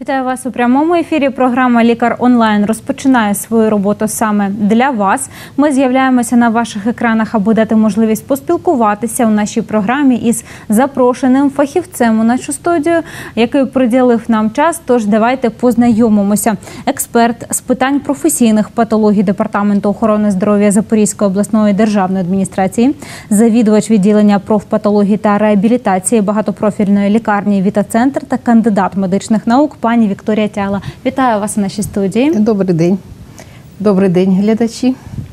Вітаю вас у прямому ефірі. Програма «Лікар онлайн» розпочинає свою роботу саме для вас. Ми з'являємося на ваших екранах, аби дати можливість поспілкуватися у нашій програмі із запрошеним фахівцем у нашу студію, який приділив нам час. Тож давайте познайомимося. Експерт з питань професійних патологій Департаменту охорони здоров'я Запорізької обласної державної адміністрації, завідувач відділення профпатології та реабілітації багатопрофільної лікарні «Віта-центр» та кандидат медичних наук пані Вікторія Тягла. Вітаю вас у нашій студії. Добрий день. Добрий день, глядачі.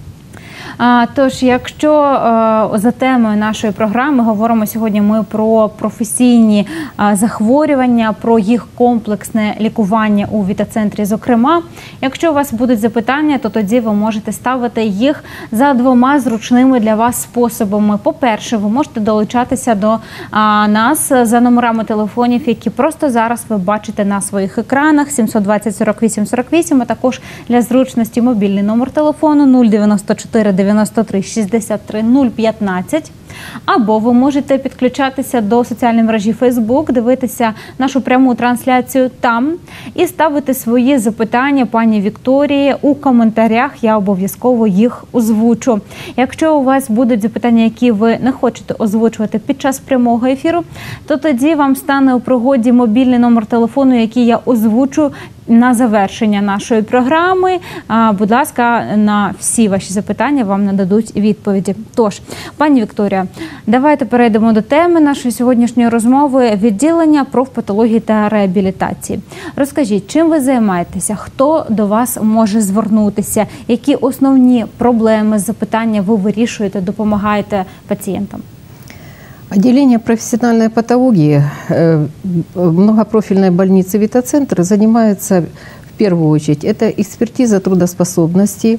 Тож, якщо за темою нашої програми говоримо сьогодні ми про професійні захворювання, про їх комплексне лікування у Віта-центрі, зокрема, якщо у вас будуть запитання, то тоді ви можете ставити їх за двома зручними для вас способами. По-перше, ви можете долучатися до нас за номерами телефонів, які просто зараз ви бачите на своїх екранах, 720 48 48, а також для зручності мобільний номер телефону 094 93 63 015. Або ви можете підключатися до соціальної мережі Facebook, дивитися нашу пряму трансляцію там і ставити свої запитання пані Вікторії у коментарях. Я обов'язково їх озвучу. Якщо у вас будуть запитання, які ви не хочете озвучувати під час прямого ефіру, то тоді вам стане у пригоді мобільний номер телефону, який я озвучу на завершення нашої програми. Будь ласка, на всі ваші запитання вам нададуть відповіді. Тож, пані Вікторія, давайте перейдемо до теми нашої сьогоднішньої розмови – відділення профпатології та реабілітації. Розкажіть, чим ви займаєтеся? Хто до вас може звернутися? Які основні проблеми, запитання ви вирішуєте, допомагаєте пацієнтам? Отделение профессиональной патологии многопрофильной больницы «Вита-центр» занимается в первую очередь это экспертиза трудоспособности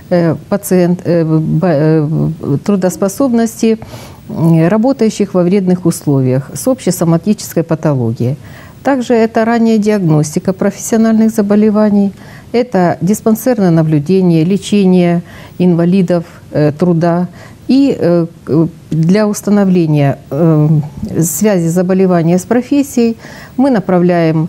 трудоспособности работающих во вредных условиях с общей соматической патологией. Также это ранняя диагностика профессиональных заболеваний, это диспансерное наблюдение, лечение инвалидов труда. И для установления связи заболевания с профессией мы направляем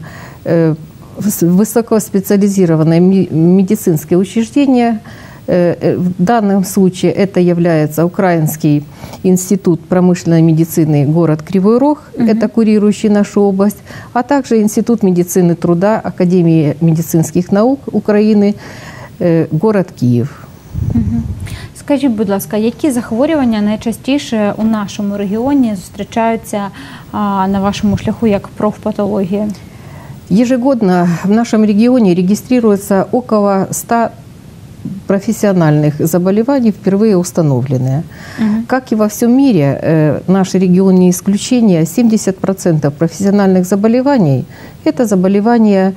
в высокоспециализированные медицинские учреждения. В данном случае это является Украинский институт промышленной медицины город Кривой Рог, это курирующий нашу область, а также Институт медицины труда Академии медицинских наук Украины, город Киев. Скажіть, будь ласка, які захворювання найчастіше у нашому регіоні зустрічаються на вашому шляху як профпатологія? Ежегодно в нашем регионе регистрируется около 100 профессиональных заболеваний, впервые установленные. Как и во всем мире, наш регион не исключение. 70% профессиональных заболеваний – это заболевания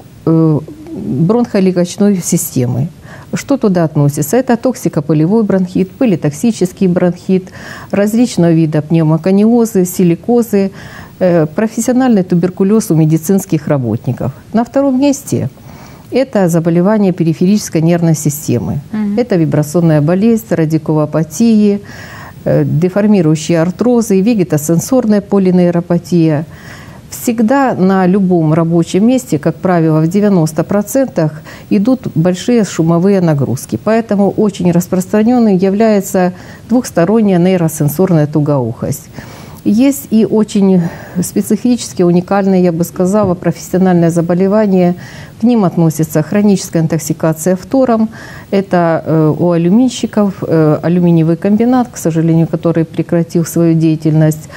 бронхолегочной системы. Что туда относится? Это токсикопылевой бронхит, пылетоксический бронхит, различного вида пневмокониозы, силикозы, профессиональный туберкулез у медицинских работников. На втором месте это заболевания периферической нервной системы. Это вибрационная болезнь, радикулопатии, деформирующие артрозы, вегетосенсорная полинейропатия. Всегда на любом рабочем месте, как правило, в 90% идут большие шумовые нагрузки. Поэтому очень распространенной является двухсторонняя нейросенсорная тугоухость. Есть и очень специфические, уникальные, я бы сказала, профессиональные заболевания. К ним относится хроническая интоксикация фтором. Это у алюминщиков, алюминиевый комбинат, к сожалению, который прекратил свою деятельность,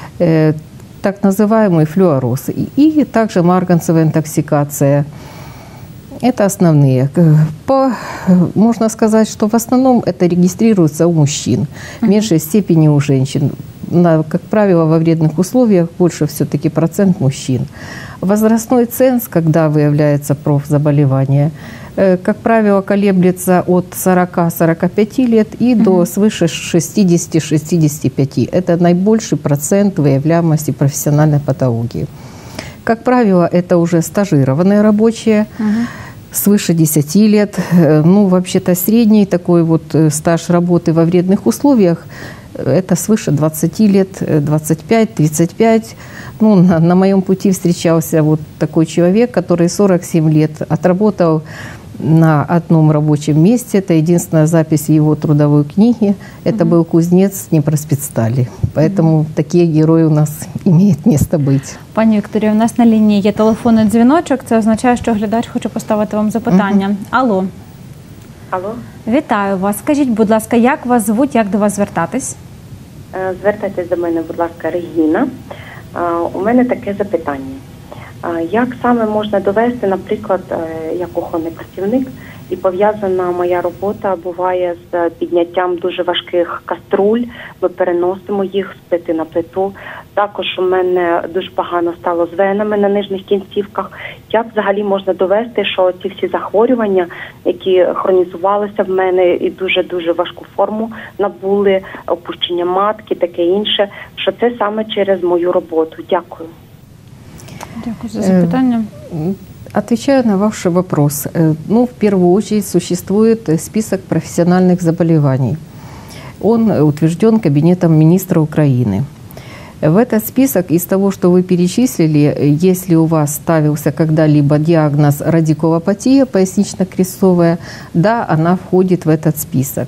так называемый флюороз, и также марганцевая интоксикация. Это основные. Можно сказать, что в основном это регистрируется у мужчин, в меньшей степени у женщин. Как правило, во вредных условиях больше все-таки процент мужчин. Возрастной ценз, когда выявляется профзаболевание, как правило, колеблется от 40-45 лет и до свыше 60-65. Это наибольший процент выявляемости профессиональной патологии. Как правило, это уже стажированные рабочие, свыше 10 лет. Ну, вообще-то средний такой вот стаж работы во вредных условиях Это свыше 20 лет, 25-35. Ну, на моем пути встречался вот такой человек, который 47 лет отработал на одном рабочем месте. Это единственная запись в его трудовой книге. Это был кузнец Днепроспецстали. Поэтому такие герої у нас имеют место быть. Пані Вікторія, у нас на лінії є телефонний дзвіночок. Це означає, що глядач хоче поставити вам запитання. Алло. Алло. Вітаю вас. Скажіть, будь ласка, як вас звуть, як до вас звертатись? Звертайтесь до мене, будь ласка, Регіна. У мене таке запитання. Як саме можна довести, наприклад, я кухонний працівник, і пов'язана моя робота буває з підняттям дуже важких каструль, ми переносимо їх з плити на плиту. Також у мене дуже погано стало з венами на нижніх кінцівках. Як взагалі можна довести, що ці всі захворювання, які хронізувалися в мене і дуже-дуже важку форму набули, опущення матки, таке інше, що це саме через мою роботу? Дякую. Дякую за запитання. Отвечаю на ваш вопрос. Ну, в первую очередь существует список профессиональных заболеваний. Он утвержден Кабинетом министра Украины. В этот список из того, что вы перечислили, если у вас ставился когда-либо диагноз радикулопатия пояснично-крестцовая, да, она входит в этот список.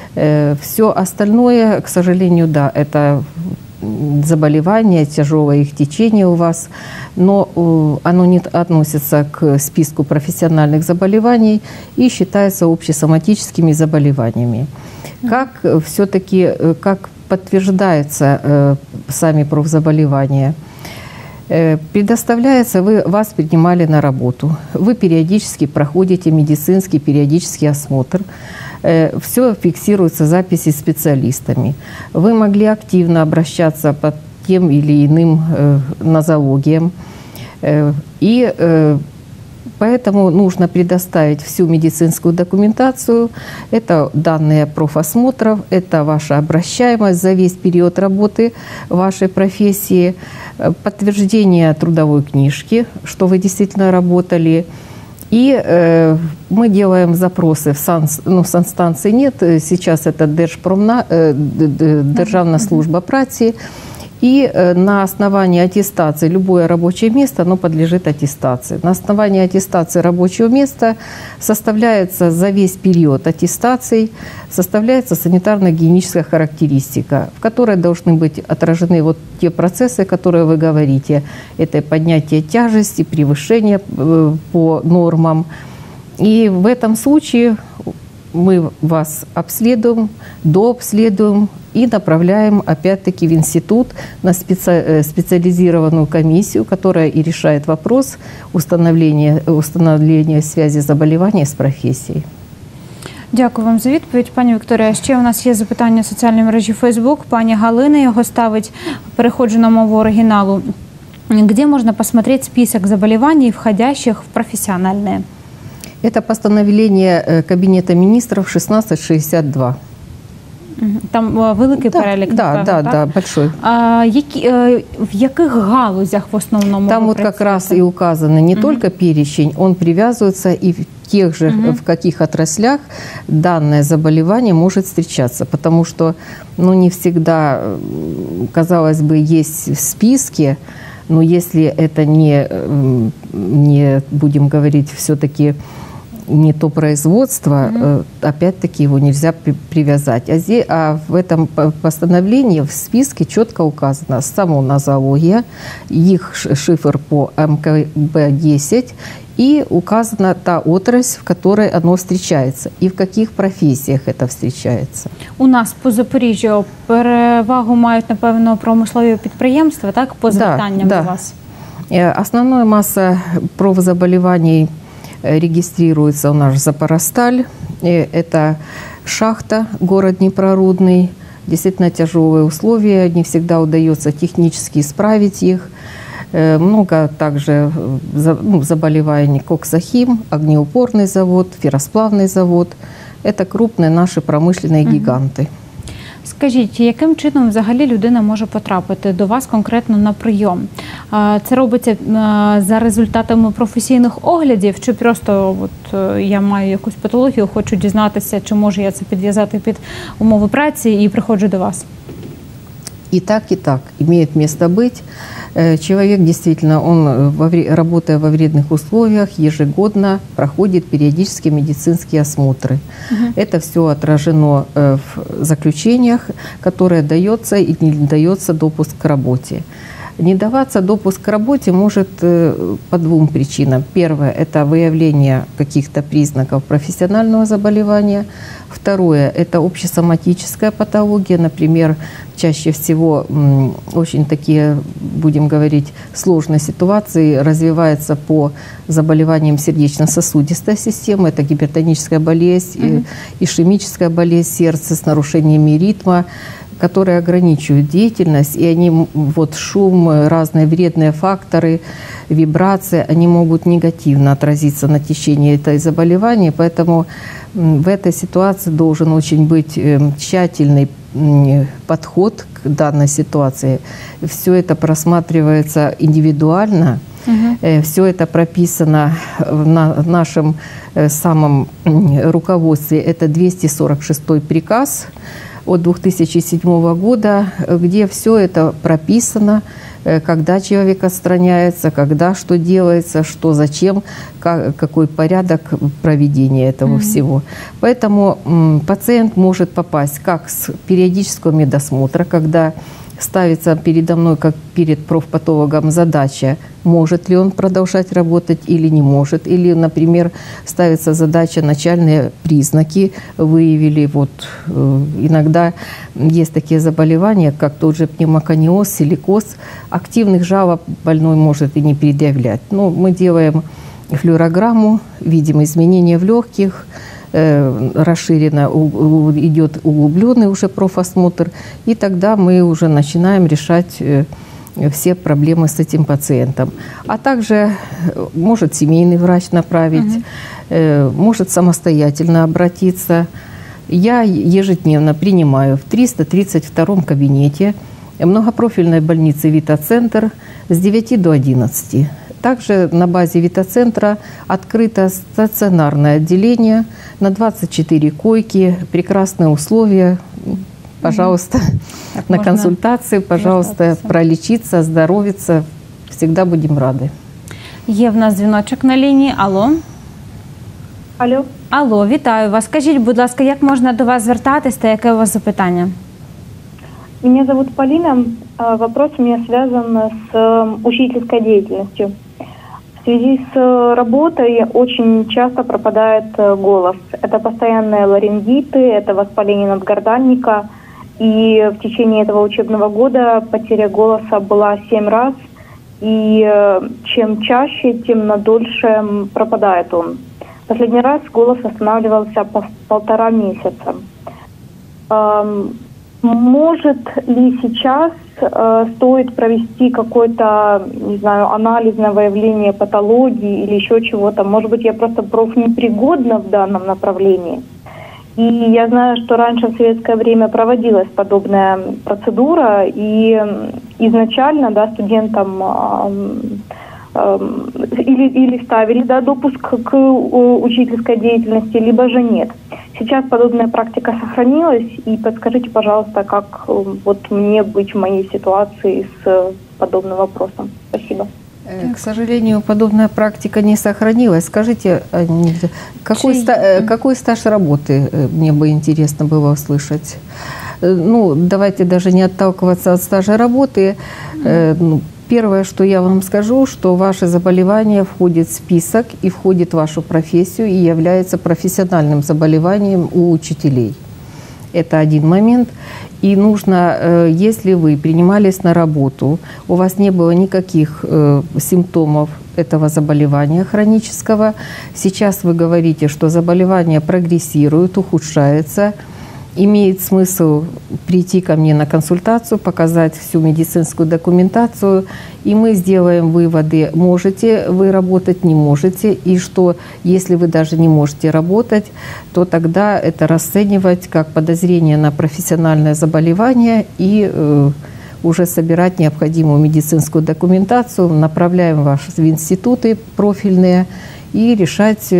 Все остальное, к сожалению, да, это заболевания, тяжелое их течение у вас, но оно не относится к списку профессиональных заболеваний и считается общесоматическими заболеваниями. Как все-таки, как подтверждается сами профзаболевания? Предоставляется, вас принимали на работу, вы периодически проходите медицинский периодический осмотр, все фиксируется записи специалистами. Вы могли активно обращаться по тем или иным нозологиям, и поэтому нужно предоставить всю медицинскую документацию. Это данные профосмотров, это ваша обращаемость за весь период работы вашей профессии, подтверждение трудовой книжки, что вы действительно работали. И мы делаем запросы в санстанции нет, сейчас это Державна служба праці. И на основании аттестации любое рабочее место, оно подлежит аттестации. На основании аттестации рабочего места составляется за весь период аттестаций, составляется санитарно-гигиеническая характеристика, в которой должны быть отражены вот те процессы, которые вы говорите. Это поднятие тяжести, превышение по нормам. И в этом случае мы вас обследуем, дообследуем и направляем опять-таки в институт на специализированную комиссию, которая и решает вопрос установления связи заболевания з професією. Дякую вам за відповідь, пані Вікторія. Ще у нас є запитання в соціальній мережі Facebook. Пані Галина його ставить, переходжу на мову оригіналу. Где можно посмотреть список заболеваний, входящих в профессиональные? Это постановление Кабинета министров 1662. Там великий перелік? Да, большой. В яких галузях в основному? Там вот как раз и указано не только перечень, он привязывается и в тех же, в каких отраслях данное заболевание может встречаться. Потому что, ну, не всегда, казалось бы, есть в списке, но если это не будем говорить, все-таки не то производство, опять-таки его нельзя привязать. А в этом постановлении в списке четко указано само нозология, их шифр по МКБ-10 и указана та отрасль, в которой оно встречается и в каких профессиях это встречается. У нас по Запоріжжю перевагу мають, напевно, промислові підприємства, так, по звертанням до вас? Основная масса профзаболеваний регистрируется у нас Запоросталь. Это шахта, город Днепрорудный. Действительно тяжелые условия, не всегда удается технически исправить их. Много также заболеваний коксахим, огнеупорный завод, ферросплавный завод. Это крупные наши промышленные гиганты. Скажіть, яким чином взагалі людина може потрапити до вас конкретно на прийом? Це робиться за результатами професійних оглядів, чи просто я маю якусь патологію, хочу дізнатися, чи можу я це підв'язати під умови праці і приходжу до вас? И так имеет место быть. Человек действительно, он, работая во вредных условиях, ежегодно проходит периодические медицинские осмотры. Это все отражено в заключениях, которые дается и не дается допуск к работе. Не даваться допуск к работе может по двум причинам. Первое – это выявление каких-то признаков профессионального заболевания. Второе – это общесоматическая патология. Например, чаще всего очень такие, будем говорить, сложные ситуации развиваются по заболеваниям сердечно-сосудистой системы. Это гипертоническая болезнь, ишемическая болезнь сердца с нарушениями ритма, которые ограничивают деятельность, и они, шум, разные вредные факторы, вибрации, они могут негативно отразиться на течение этой заболевания, поэтому в этой ситуации должен очень быть тщательный подход к данной ситуации. Все это просматривается индивидуально, все это прописано в нашем самом руководстве, это 246-й приказ от 2007 года, где все это прописано, когда человек отстраняется, когда что делается, что зачем, какой порядок проведения этого всего. Поэтому пациент может попасть как с периодического медосмотра, когда ставится передо мной, как перед профпатологом, задача, может ли он продолжать работать или не может. Или, например, ставится задача, начальные признаки выявили. Иногда есть такие заболевания, как тот же пневмокониоз, силикоз. Активных жалоб больной может и не предъявлять. Но мы делаем флюорограмму, видим изменения в легких, расширенно идет углубленный уже профосмотр, и тогда мы уже начинаем решать все проблемы с этим пациентом. А также может семейный врач направить, может самостоятельно обратиться. Я ежедневно принимаю в 332-м кабинете многопрофильной больницы «Вита-центр» с 9 до 11. Также на базе Вита-центра открыто стационарное отделение на 24 койки, прекрасные условия. Пожалуйста, на консультации, пожалуйста, пролечиться, оздоровиться. Всегда будем рады. Є в нас дзвіночок на лінії. Алло. Алло. Алло, вітаю вас. Скажіть, будь ласка, як можна до вас звертатись та яке у вас запитання? Меня зовут Полина. Вопрос у меня связан с учительской деятельностью. В связи с работой очень часто пропадает голос. Это постоянные ларингиты, это воспаление надгортанника. И в течение этого учебного года потеря голоса была 7 раз. И чем чаще, тем надольше пропадает он. Последний раз голос восстанавливался 1,5 месяца. Может ли сейчас стоит провести какой-то, не знаю, анализное выявление патологии или еще чего-то? Может быть, я просто профнепригодна в данном направлении? И я знаю, что раньше в советское время проводилась подобная процедура, и изначально, да, студентам или ставили, да, допуск к учительской деятельности, либо же нет. Сейчас подобная практика сохранилась, и подскажите, пожалуйста, как мне быть в моей ситуации с подобным вопросом. Спасибо. К сожалению, подобная практика не сохранилась. Скажите, какой стаж работы, мне бы интересно было услышать? Ну, давайте даже не отталкиваться от стажа работы. Первое, что я вам скажу, что ваше заболевание входит в список и входит в вашу профессию и является профессиональным заболеванием у учителей. Это один момент. И нужно, если вы принимались на работу, у вас не было никаких симптомов этого заболевания хронического, сейчас вы говорите, что заболевание прогрессирует, ухудшается, имеет смысл прийти ко мне на консультацию, показать всю медицинскую документацию, и мы сделаем выводы, можете вы работать, не можете, и что если вы даже не можете работать, то тогда это расценивать как подозрение на профессиональное заболевание и уже собирать необходимую медицинскую документацию, направляем вас в институты профильные и решать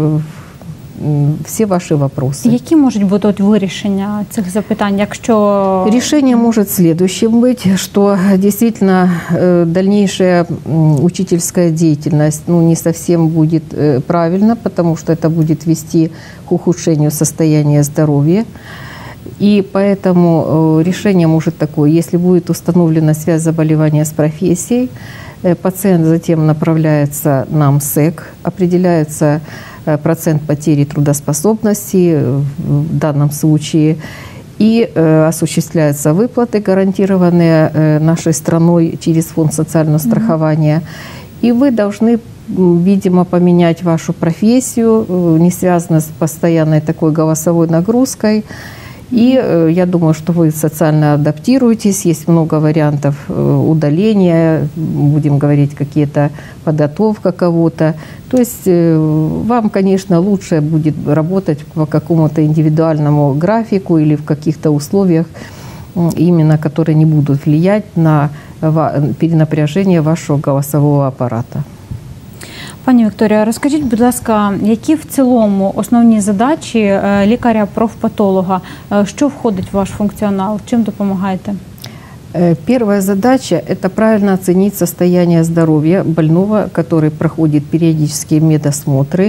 все ваши вопросы. Які можуть бути вирішення цих запитань, якщо... Решение может следующим быть, что действительно дальнейшая учительская деятельность не совсем будет правильно, потому что это будет вести к ухудшению состояния здоровья. И поэтому решение может такое: если будет установлена связь заболевания с профессией, пациент затем направляется на МСЭК, определяется процент потери трудоспособности в данном случае, и осуществляются выплаты, гарантированные нашей страной через фонд социального страхования. И вы должны, видимо, поменять вашу профессию, не связанную с постоянной такой голосовой нагрузкой. И я думаю, что вы социально адаптируетесь, есть много вариантов удаления, будем говорить, какие-то подготовка кого-то. То есть вам, конечно, лучше будет работать по какому-то индивидуальному графику или в каких-то условиях, именно которые не будут влиять на перенапряжение вашего голосового аппарата. Пані Вікторія, розкажіть, будь ласка, які в цілому основні задачі лікаря-профпатолога? Що входить в ваш функціонал? Чим допомагаєте? Первая задача – это правильно оценить состояние здоровья больного, который проходит периодические медосмотры,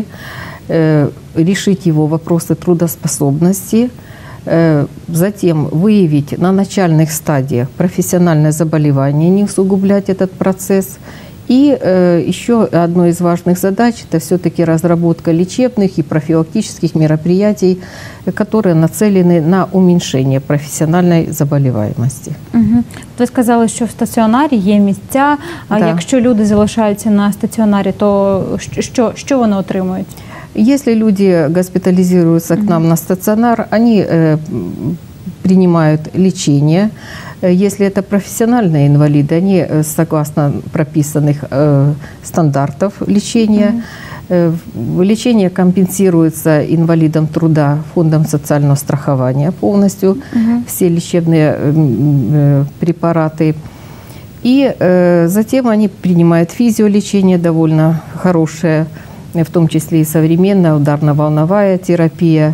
решить его вопросы трудоспособности, затем выявить на начальных стадиях профессиональное заболевание, не усугублять этот процесс. И еще одной из важных задач – это все-таки разработка лечебных и профилактических мероприятий, которые нацелены на уменьшение професіональної заболіваємості. Ви сказали, що в стаціонарі є місця, а якщо люди залишаються на стаціонарі, то що вони отримують? Если люди госпитализируются к нам на стационар, они принимают лечение. Если это профессиональные инвалиды, они согласно прописанных стандартов лечения. Лечение компенсируется инвалидам труда фондом социального страхования полностью, все лечебные препараты. И затем они принимают физиолечение довольно хорошее, в том числе и современная ударно-волновая терапия.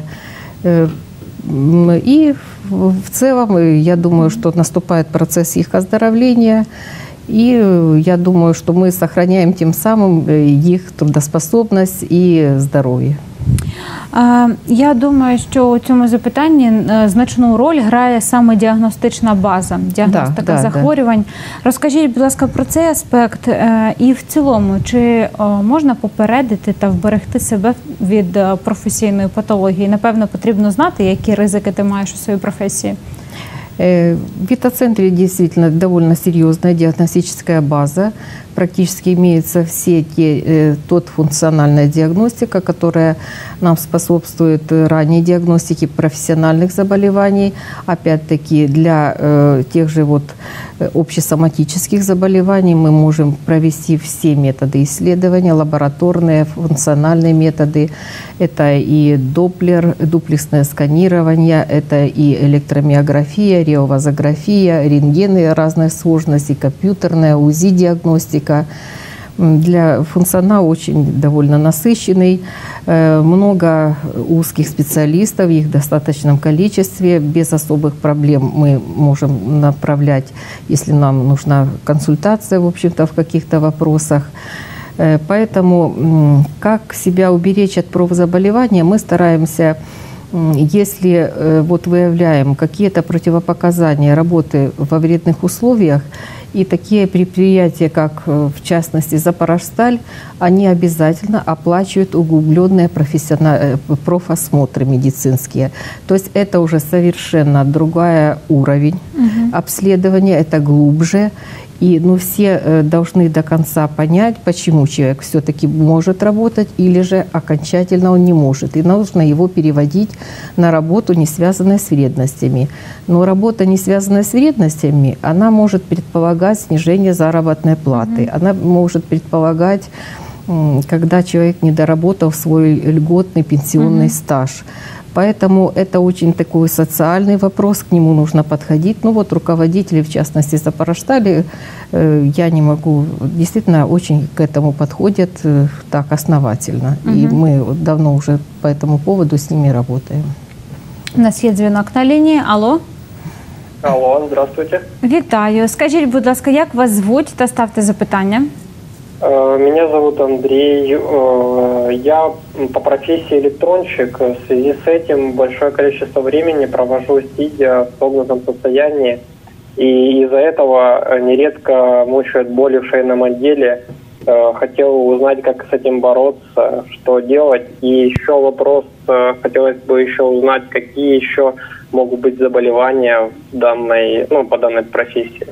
И в целом, я думаю, что наступает процесс их оздоровления, и я думаю, что мы сохраняем тем самым их трудоспособность и здоровье. Я думаю, що у цьому запитанні значну роль грає саме діагностична база, діагностика захворювань. Розкажіть, будь ласка, про цей аспект і в цілому, чи можна попередити та вберегти себе від професійної патології? Напевно, потрібно знати, які ризики ти маєш у своїй професії. В ветоцентре действительно довольно серьезная диагностическая база. Практически имеется тот функциональная диагностика, которая нам способствует ранней диагностике профессиональных заболеваний. Опять-таки для тех же общесоматических заболеваний мы можем провести все методы исследования, лабораторные, функциональные методы. Это и Доплер, дуплексное сканирование, это и электромиография, реовазография, рентгены разной сложности, компьютерная УЗИ-диагностика. Для функционала очень довольно насыщенный, много узких специалистов, их в достаточном количестве, без особых проблем мы можем направлять, если нам нужна консультация, в общем-то, в каких-то вопросах. Поэтому как себя уберечь от профзаболевания, мы стараемся, если выявляем какие-то противопоказания работы во вредных условиях, И такие предприятия, как в частности Запорожсталь, они обязательно оплачивают углубленные профосмотры медицинские. То есть это уже совершенно другой уровень обследования, это глубже. И все должны до конца понять, почему человек все-таки может работать или же окончательно он не может. И нужно его переводить на работу, не связанную с вредностями. Но работа, не связанная с вредностями, она может предполагать снижение заработной платы. Она может предполагать, когда человек не доработал свой льготный пенсионный стаж. Поэтому это очень такой социальный вопрос, к нему нужно подходить. Руководители, в частности, Запорожстали, я не могу, действительно очень к этому подходят так основательно. И мы давно уже по этому поводу с ними работаем. У нас є дзвінок на лінії. Алло? Алло, здравствуйте. Вітаю. Скажіть, будь ласка, як вас звуть та ставте запитання? Меня зовут Андрей. Я по профессии электронщик. В связи с этим большое количество времени провожу сидя в согнутом состоянии. И из-за этого нередко мучают боли в шейном отделе. Хотел узнать, как с этим бороться, что делать. И еще вопрос, хотелось бы еще узнать, какие еще могут быть заболевания по данной профессии.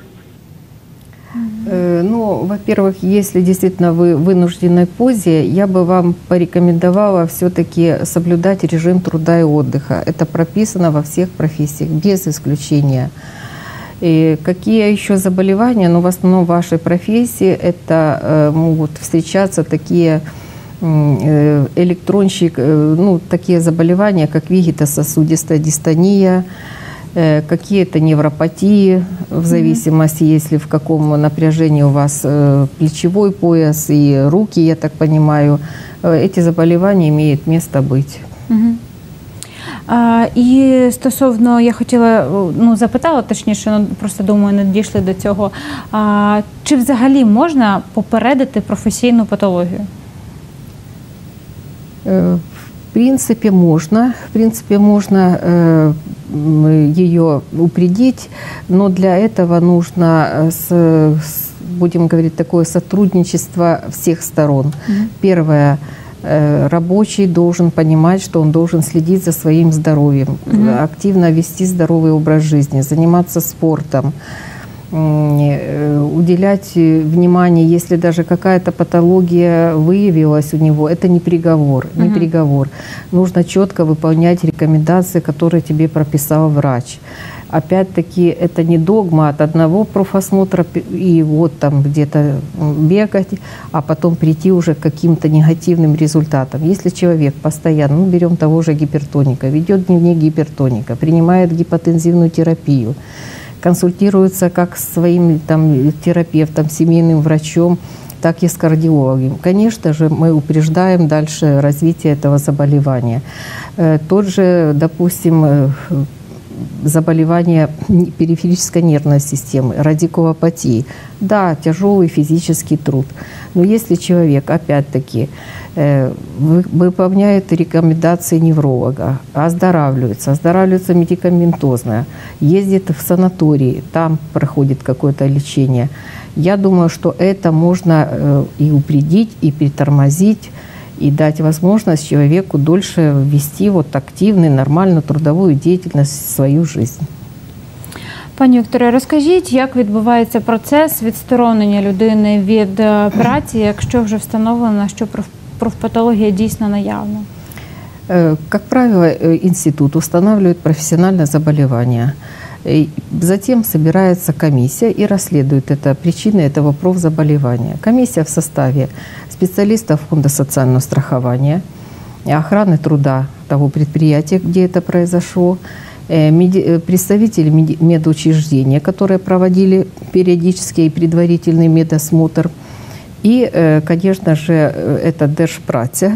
Во-первых, если действительно вы в вынужденной позе, я бы вам порекомендовала все-таки соблюдать режим труда и отдыха. Это прописано во всех профессиях, без исключения. И какие еще заболевания, в основном в вашей профессии, это могут встречаться такие такие заболевания, как вегетососудистая дистония, какие-то невропатии, в зависимости, если в каком напряжении у вас плечевой пояс и руки, я так понимаю, эти заболевания имеют место быть. І стосовно, я хотіла, запитала точніше, просто думаю, не дійшли до цього, чи взагалі можна попередити професійну патологію? В принципе, можно ее упредить, но для этого нужно, будем говорить, такое сотрудничество всех сторон. Первое, рабочий должен понимать, что он должен следить за своим здоровьем, активно вести здоровый образ жизни, заниматься спортом, уделять внимание, если даже какая-то патология выявилась у него, это не приговор, Нужно четко выполнять рекомендации, которые тебе прописал врач. Опять-таки, это не догма от одного профосмотра и там где-то бегать, а потом прийти уже к каким-то негативным результатам. Если человек постоянно, берем того же гипертоника, ведет дневник гипертоника, принимает гипотензивную терапию, консультируется как с своим терапевтом, семейным врачом, так и с кардиологом. Конечно же, мы упреждаем дальше развитие этого заболевания. Тот же, допустим, заболевание периферической нервной системы, радикулопатии. Да, тяжелый физический труд. Но если человек, опять-таки, выполняет рекомендации невролога, оздоравливается медикаментозно, ездит в санаторий, там проходит какое-то лечение, я думаю, что это можно и упредить, и притормозить, и дать возможность человеку дольше вести активную, нормальную трудовую деятельность в свою жизнь. Пані Вікторія, розкажіть, як відбувається процес відсторонення людини від праці, якщо вже встановлено, що профпатологія дійсно наявна? Как правило, институт устанавливает профессиональное заболевание. Затем собирается комиссия и расследует причины этого профзаболевания. Комиссия в составе специалистов Фонда социального страхования, охраны труда того предприятия, где это произошло, представители медучреждения, которые проводили периодический и предварительный медосмотр, и, конечно же, это Держпраця.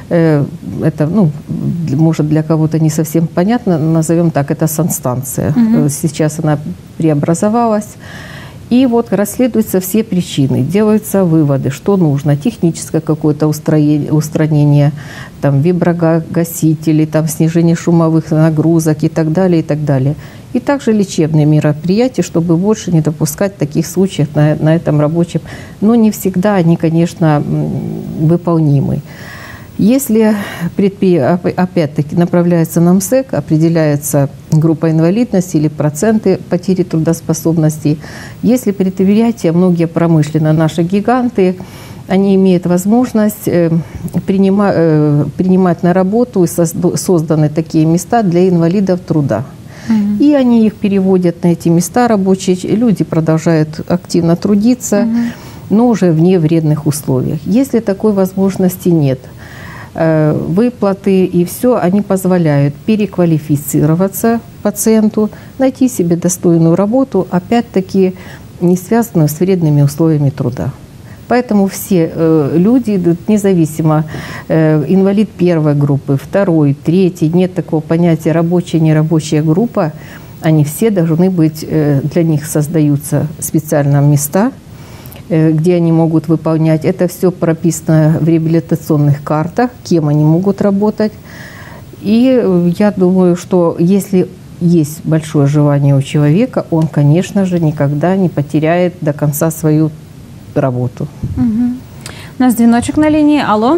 Это, может, для кого-то не совсем понятно, назовем так, это санстанция. Сейчас она преобразовалась. И вот расследуются все причины, делаются выводы, что нужно, техническое какое-то устранение, там, виброгасители, там, снижение шумовых нагрузок и так далее, и так далее. И также лечебные мероприятия, чтобы больше не допускать таких случаев на этом рабочем. Но не всегда они, конечно, выполнимы. Если опять-таки направляется на МСЭК, определяется группа инвалидности или проценты потери трудоспособности. Если предприятия, многие промышленные наши гиганты, они имеют возможность принимать на работу, и созданы такие места для инвалидов труда. И они их переводят на эти места рабочие, люди продолжают активно трудиться, но уже в невредных условиях. Если такой возможности нет, выплаты и все, они позволяют переквалифицироваться пациенту, найти себе достойную работу, опять-таки не связанную с вредными условиями труда. Поэтому все люди, независимо, инвалид первой группы, второй, третий, нет такого понятия рабочая, нерабочая группа, они все должны быть, для них создаются специальные места, где они могут выполнять. Это все прописано в реабилитационных картах, кем они могут работать. И я думаю, что если есть большое желание у человека, он, конечно же, никогда не потеряет до конца свою работу. У нас дзвіночок на лінії. Алло?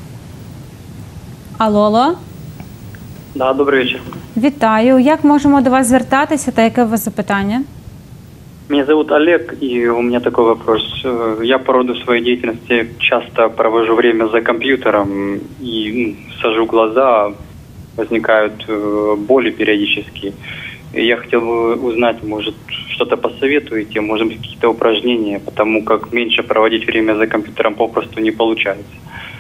Алло? Да, добрый вечер. Вітаю. Як можемо до вас звертатися та яке у вас запитання? Меня зовут Олег, и у меня такой вопрос. Я по роду своей деятельности часто провожу время за компьютером и сажу глаза, возникают боли периодически. И я хотел бы узнать, может, что-то посоветуете, может быть, какие-то упражнения, потому как меньше проводить время за компьютером попросту не получается.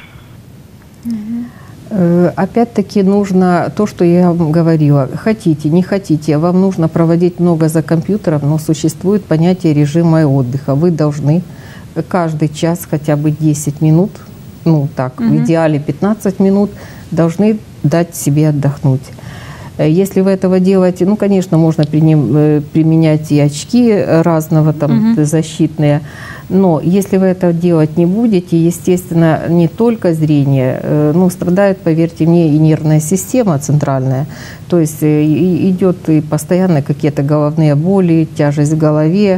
Опять-таки нужно то, что я вам говорила. Хотите, не хотите, вам нужно проводить много за компьютером, но существует понятие режима отдыха. Вы должны каждый час хотя бы 10 минут, в идеале 15 минут, должны дать себе отдохнуть. Если вы этого делаете, конечно, можно применять и очки разного, защитные, но если вы этого делать не будете, естественно, не только зрение, страдает, поверьте мне, и нервная система центральная. То есть идет и постоянно какие-то головные боли, тяжесть в голове,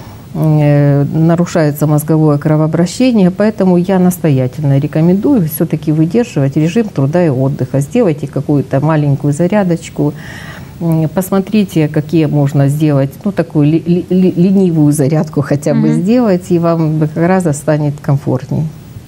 нарушается мозговое кровообращение, поэтому я настоятельно рекомендую все-таки выдерживать режим труда и отдыха. Сделайте какую-то маленькую зарядочку, посмотрите, какие можно сделать, такую ленивую зарядку хотя бы сделать, и вам как раз станет комфортней.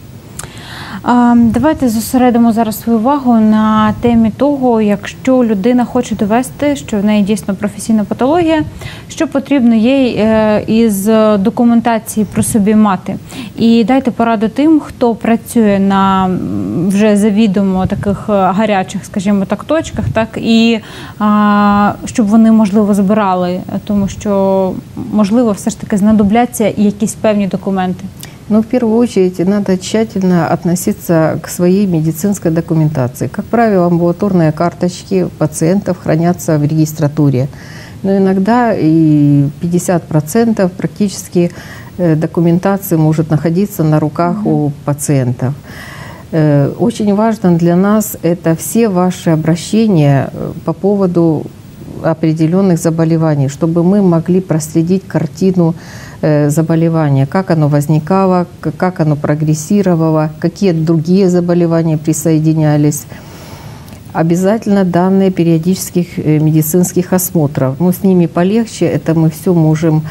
Давайте зосередимо зараз свою увагу на темі того, якщо людина хоче довести, що в неї дійсно професійна патологія, що потрібно їй із документації про собі мати. І дайте пораду тим, хто працює на вже завідомо таких гарячих, скажімо так, точках, і щоб вони, можливо, збирали, тому що, можливо, все ж таки знадобляться якісь певні документи. В первую очередь надо тщательно относиться к своей медицинской документации. Как правило, амбулаторные карточки пациентов хранятся в регистратуре. Но иногда и 50% практически документации может находиться на руках у пациентов. Очень важно для нас это все ваши обращения по поводу определенных заболеваний, чтобы мы могли проследить картину заболевания, как оно возникало, как оно прогрессировало, какие другие заболевания присоединялись. Обязательно данные периодических медицинских осмотров. С ними полегче, это мы все можем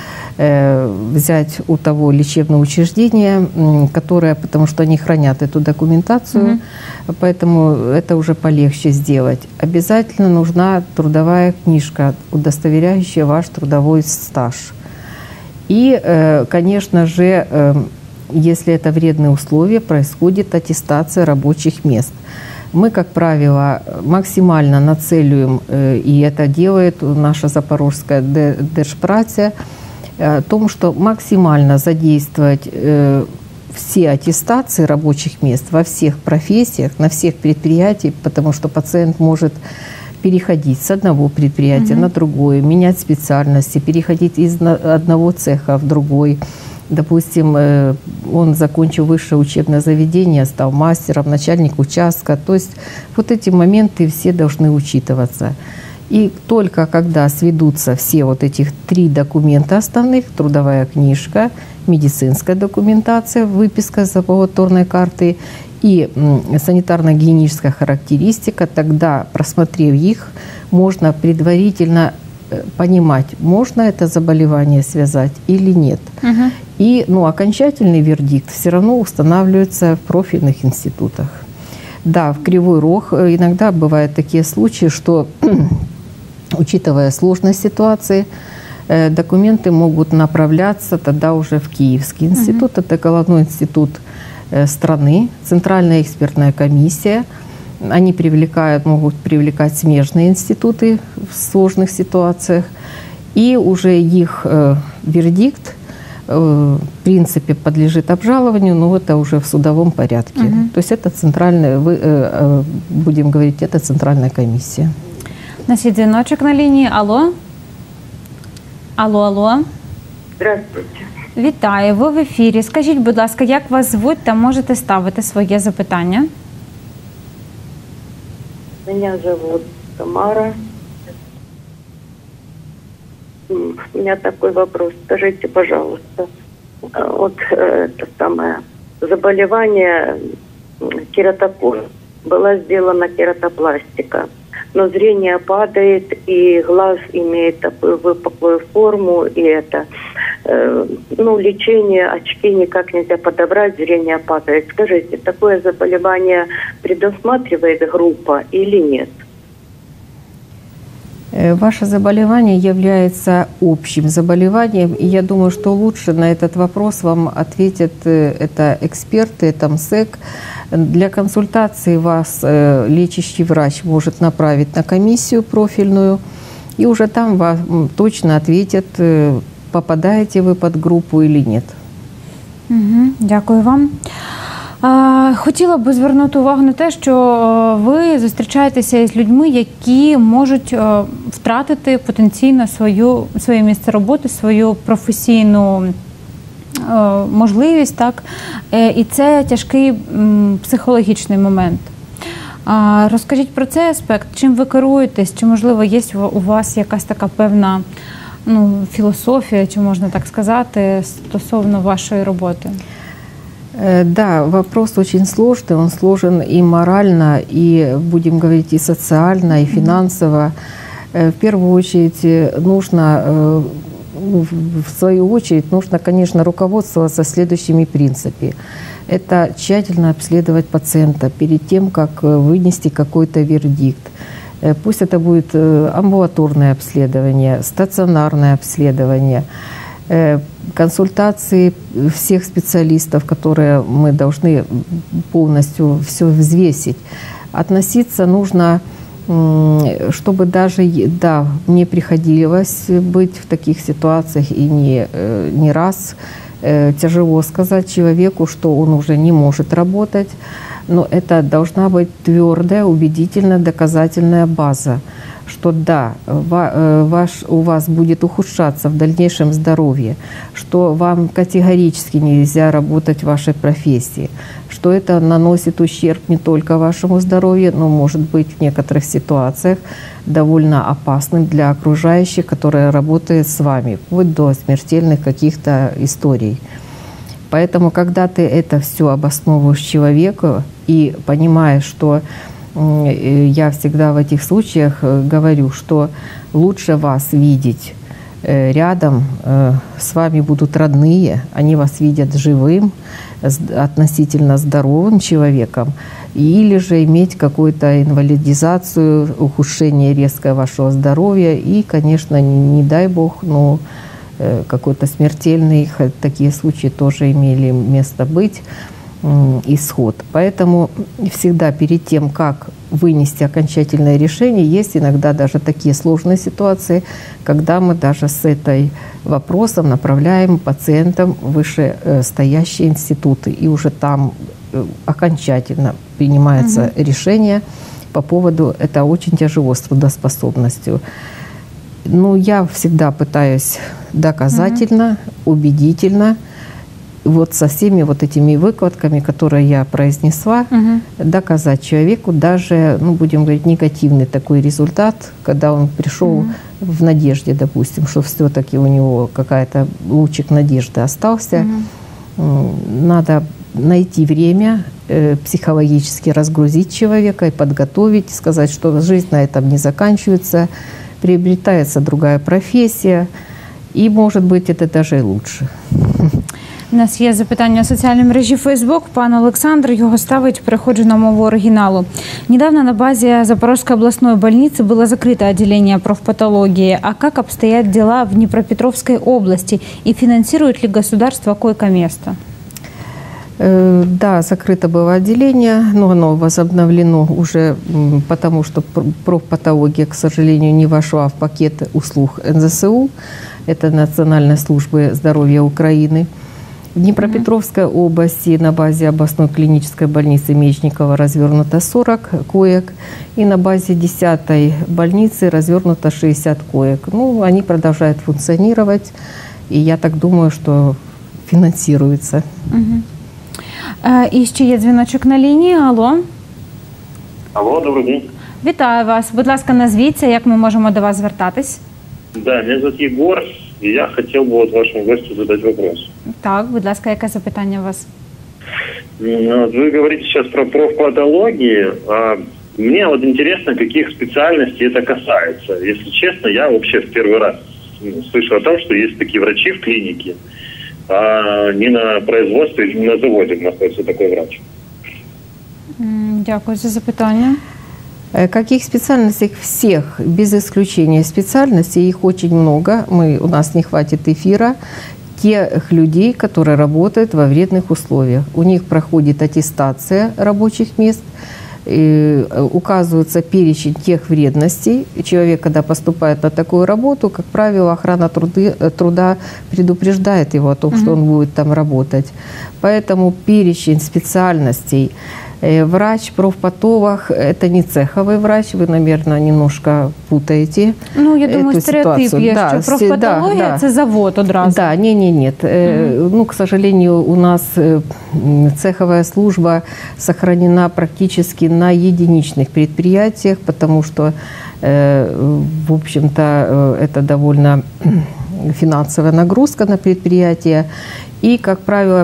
взять у того лечебного учреждения, которое, потому что они хранят эту документацию, поэтому это уже полегче сделать. Обязательно нужна трудовая книжка, удостоверяющая ваш трудовой стаж. И, конечно же, если это вредные условия, происходит аттестация рабочих мест. Мы, как правило, максимально нацеливаем, и это делает наша запорожская держпраця, о том, что максимально задействовать все аттестации рабочих мест во всех профессиях, на всех предприятиях, потому что пациент может переходить с одного предприятия на другое, менять специальности, переходить из одного цеха в другой. Допустим, он закончил высшее учебное заведение, стал мастером, начальник участка. То есть вот эти моменты все должны учитываться. И только когда сведутся все вот этих 3 документа основных, трудовая книжка, медицинская документация, выписка с амбулаторной карты и санитарно-гигиеническая характеристика, тогда, просмотрев их, можно предварительно понимать, можно это заболевание связать или нет. И окончательный вердикт все равно устанавливается в профильных институтах. Да, в Кривой Рог иногда бывают такие случаи, что, учитывая сложность ситуации, документы могут направляться тогда уже в Киевский институт. Это головной институт страны, Центральная экспертная комиссия. Они могут привлекать смежные институты в сложных ситуациях. И уже их вердикт, в принципе, подлежит обжалованию, но это уже в судовом порядке. То есть это центральная, будем говорить, это Центральная комиссия. У нас є дзвіночок на лінії. Алло? Алло. Здравствуйте. Вітаю, ви в ефірі. Скажіть, будь ласка, як вас звуть та можете ставити своє запитання? Меня зовут Тамара. У меня такой вопрос. Скажите, пожалуйста, вот это самое заболевание кератокоз. Была сделана кератопластика, но зрение падает, и глаз имеет такую выпуклую форму, и это, лечение, очки никак нельзя подобрать, зрение падает. Скажите, такое заболевание предусматривает группа или нет? Ваше заболевание является общим заболеванием, и я думаю, что лучше на этот вопрос вам ответят это эксперты, это МСЭК. Для консультации вас лечащий врач может направить на комиссию профильную, и уже там вам точно ответят, попадаете ви під групу чи ні. Дякую вам. Хотіла б звернути увагу на те, що ви зустрічаєтеся з людьми, які можуть втратити потенційно своє місце роботи, свою професійну можливість, так? І це тяжкий психологічний момент. Розкажіть про цей аспект, чим ви керуєтесь, чи, можливо, є у вас якась така певна философия, чи можно так сказать, стосовно вашей работы? Да, вопрос очень сложный. Он сложен и морально, и, будем говорить, и социально, и финансово. В первую очередь нужно, в свою очередь, нужно, конечно, руководствоваться следующими принципами. Это тщательно обследовать пациента перед тем, как вынести какой-то вердикт. Пусть это будет амбулаторное обследование, стационарное обследование, консультации всех специалистов, которые мы должны полностью все взвесить. Относиться нужно, чтобы даже, да, мне приходилось быть в таких ситуациях и не раз. Тяжело сказать человеку, что он уже не может работать, но это должна быть твердая, убедительная, доказательная база, что да, у вас будет ухудшаться в дальнейшем здоровье, что вам категорически нельзя работать в вашей профессии, что это наносит ущерб не только вашему здоровью, но может быть в некоторых ситуациях довольно опасным для окружающих, которые работают с вами, вплоть до смертельных каких-то историй. Поэтому, когда ты это все обосновываешь человеку и понимаешь, что я всегда в этих случаях говорю, что лучше вас видеть рядом, с вами будут родные, они вас видят живым, относительно здоровым человеком, или же иметь какую-то инвалидизацию, ухудшение резкое вашего здоровья и, конечно, не дай бог, но какой-то смертельный, такие случаи тоже имели место быть, исход. Поэтому всегда перед тем, как вынести окончательное решение, есть иногда даже такие сложные ситуации, когда мы даже с этой вопросом направляем пациентам в вышестоящие институты, и уже там окончательно принимается решение, по поводу, это очень тяжело с трудоспособностью. Ну, я всегда пытаюсь доказательно, убедительно, вот со всеми вот этими выкладками, которые я произнесла, доказать человеку даже, ну, будем говорить, негативный такой результат, когда он пришел в надежде, допустим, что все-таки у него какая-то лучик надежды остался. Надо найти время, психологически разгрузить человека и подготовить, сказать, что жизнь на этом не заканчивается, приобретается другая профессия, і, може бути, це навіть і лучше. У нас є запитання у соціальній мережі Facebook. Пан Олександр його ставить, переходжу на мову оригиналу. Недавно на базе Запорожской областной больницы было закрыто отделение профпатологии. А как обстоят дела в Днепропетровской области? И финансирует ли государство койко-место? Да, закрыто было отделение, но оно возобновлено уже потому, что профпатология, к сожалению, не вошла в пакет услуг НЗСУ. Это Национальной службы здоровья Украины. В Днепропетровской области на базе областной клинической больницы Мечникова развернуто 40 коек, и на базе 10-й больницы развернуто 60 коек. Ну, они продолжают функционировать, и я так думаю, что финансируется. І ще є дзвіночок на лінії. Алло. Алло, добрий день. Вітаю вас. Будь ласка, назвіться, як ми можемо до вас звертатись. Да, меня зовут Егор, и я хотел бы вот вашему гостю задать вопрос. Так, будь ласка, яке запитання у вас? Вы говорите сейчас про профпатологии. Мне вот интересно, каких специальностей это касается. Если честно, я вообще в первый раз слышу о том, что есть такие врачи в клинике, а не на производстве или на заводе находится такой врач. Дякую за запитання. Каких специальностей? Всех, без исключения специальностей, их очень много, у нас не хватит эфира, тех людей, которые работают во вредных условиях. У них проходит аттестация рабочих мест, указывается перечень тех вредностей. Человек, когда поступает на такую работу, как правило, охрана труда предупреждает его о том, что он будет там работать. Поэтому перечень специальностей. Врач, профпатолог – это не цеховый врач, вы, наверное, немножко путаете. Ну, я думаю, стереотип є, да, що профпатологія – це завод одразу. Да, нет. Ну, к сожалению, у нас цеховая служба сохранена практически на единичных предприятиях, потому что, в общем-то, это довольно финансовая нагрузка на предприятие. И, как правило,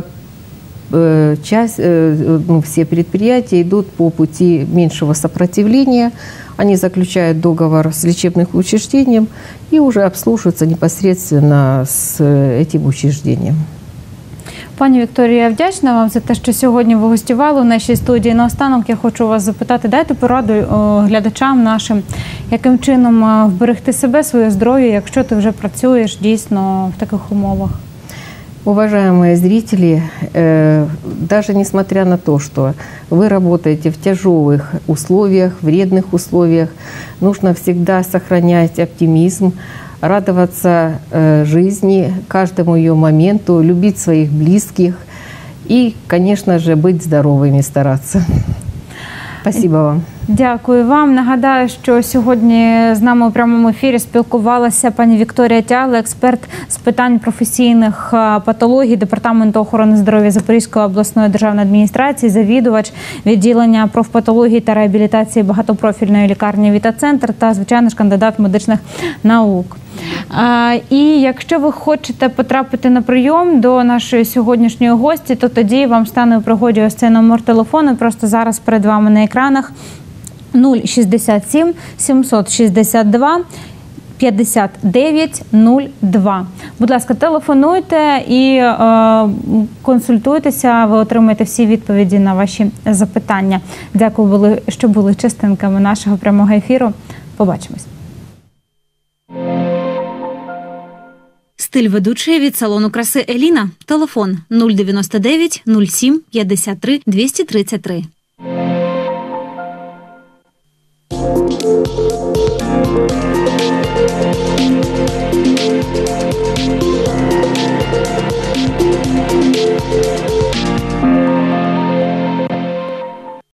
все предприятия идут по пути меньшего сопротивления. Они заключают договор с лечебным учреждением и уже обслуживаются непосредственно с этим учреждением. Пані Вікторія, я вдячна вам за те, що сьогодні ви гостювали у нашій студії. Наостанок я хочу вас запитати, дайте пораду глядачам нашим, яким чином вберегти себе, своє здоров'я, якщо ти вже працюєш дійсно в таких умовах. Уважаемые зрители, даже несмотря на то, что вы работаете в тяжелых условиях, вредных условиях, нужно всегда сохранять оптимизм, радоваться жизни, каждому ее моменту, любить своих близких и, конечно же, быть здоровыми, стараться. Спасибо вам. Дякую вам. Нагадаю, що сьогодні з нами у прямому ефірі спілкувалася пані Вікторія Тягло, експерт з питань професійних патологій Департаменту охорони здоров'я Запорізької обласної державної адміністрації, завідувач відділення профпатології та реабілітації багатопрофільної лікарні «Віта-центр» та, звичайно ж, кандидат медичних наук. І якщо ви хочете потрапити на прийом до нашої сьогоднішньої гості, то тоді вам стане у пригоді ось цей номер телефону, просто зараз перед вами на екранах. 067 762 5902. Будь ласка, телефонуйте і консультуйтеся, ви отримаєте всі відповіді на ваші запитання. Дякую, що були частинками нашого прямого ефіру. Побачимось. Стиль ведучої від салону краси Еліна. Телефон 099 07 53 233.